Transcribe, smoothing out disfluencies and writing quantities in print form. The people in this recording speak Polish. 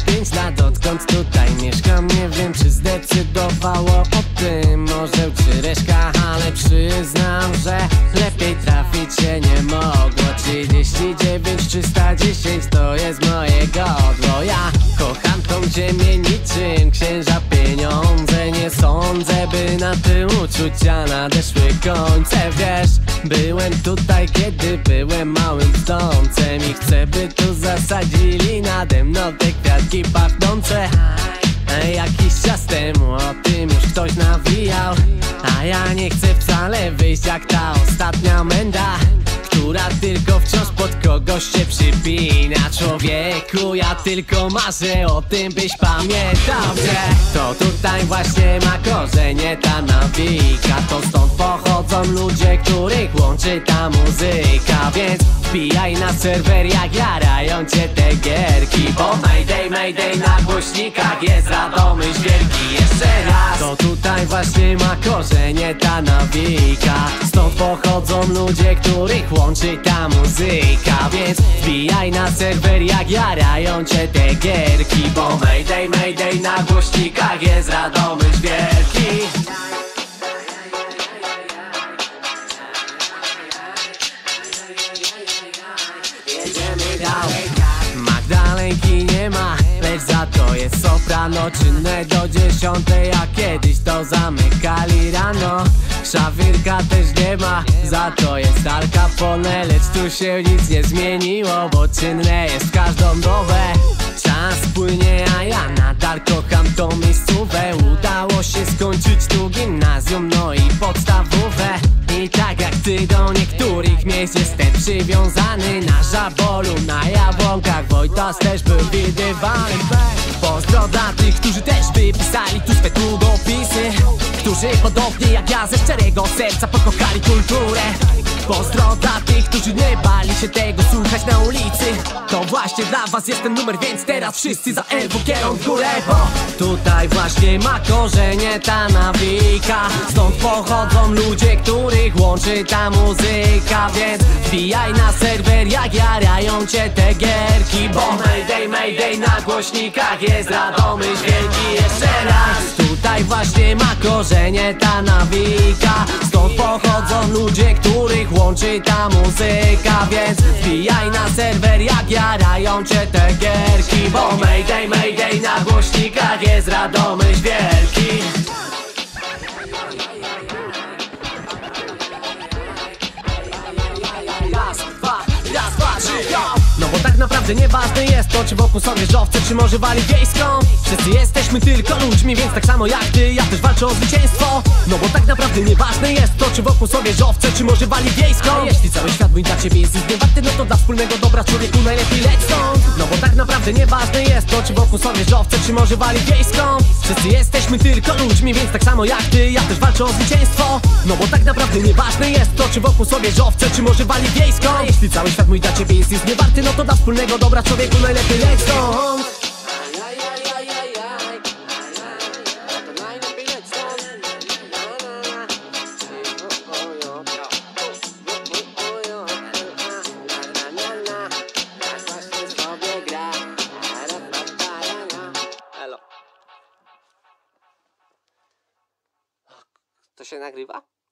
5 lat odkąd tutaj mieszkam. Nie wiem, czy zdecydowało o tym może czy reszka, ale przyznam, że lepiej trafić się nie mogło. 39 310 to jest moje godło. Ja kocham tą ziemię niczym księża pieniądze. Nie sądzę, by na tym uczucia nadeszły końce. Wiesz, byłem tutaj, kiedy byłem małym brzdącem i chcę, by tu zasadzili nade mną te kwiatki pachnące. Jakiś czas temu o tym już ktoś nawijał, a ja nie chcę wcale wyjść jak ta ostatnia menda, która tylko wciąż pod kogoś się przypina. Człowieku, ja tylko marzę o tym, byś pamiętał, że to tutaj właśnie ma korzenie ta nawika. To stąd pochodzą ludzie, których łączy ta muzyka. Więc wbijaj na serwer, jak jarają cię te gierki, bo Mayday, Mayday na głośnikach jest Radomyśl wielki. Jeszcze raz, to tutaj właśnie ma korzenie ta nawika. Stąd pochodzą ludzie, których łączy ta muzyka. Więc wbijaj na serwer, jak jarają cię te gierki, bo Mayday, Mayday na głośnikach jest Radomyśl wielki. Jedziemy dalej. Magdalenki nie ma, lecz za to jest soprano czynne do 10, a kiedyś to zamykali rano. Szawirka też nie ma, za to jest Al Capone, lecz tu się nic nie zmieniło, bo czynne jest w każdą dobę. Czas płynie, a ja nadal kocham tą miejscówę. Udało się skończyć tu gimnazjum, no i podstawówę. I tak jak ty do niektórych miejsc jestem przywiązany. Na Żabolu, na Jabłonkach Wojtas też był widywany. Pozdro dla tych, którzy też wypisali tu swe długopisy, którzy podobnie jak ja ze szczerego serca pokochali kulturę. Pozdro dla tych, którzy nie bali się tego słuchać na ulicy. To właśnie dla was jest ten numer, więc teraz wszyscy za LWG w górę, bo tutaj właśnie ma korzenie ta nawika. Stąd pochodzą ludzie, których łączy ta muzyka. Więc wbijaj na serwer, jak jarają cię te gierki, bo Mayday, Mayday na głośnikach jest Radomyśl wielki. Jeszcze raz, tutaj właśnie ma korzenie ta nawika. Stąd pochodzą ludzie, których łączy ta muzyka. Więc wbijaj na serwer, jak jarają cię te gierki, bo Mayday, Mayday na głośnikach jest Radomyśl wielki. Raz, dwa, trzy, go! No bo tak naprawdę nieważne jest to, czy wokół są wieżowce, czy może wali wiejską. Wszyscy jesteśmy tylko ludźmi, więc tak samo jak ty, ja też walczę o zwycięstwo. No bo tak naprawdę nieważne jest to, czy wokół są wieżowce, czy może wali wiejską. A jeśli cały świat mój dla ciebie jest niewarty, no to dla wspólnego dobra człowieku najlepiej leć stąd. No bo tak naprawdę nieważne jest to, czy wokół są wieżowce, czy może wali wiejską. Wszyscy jesteśmy tylko ludźmi, więc tak samo jak ty, ja też walczę o zwycięstwo. No bo tak naprawdę nieważne jest to, czy wokół są wieżowce, czy może wali wiejską. A jeśli cały świat mój dla ciebie jest niewarty, no to dla wspólnego dobra człowieku najlepiej leć stąd. To się nagrywa?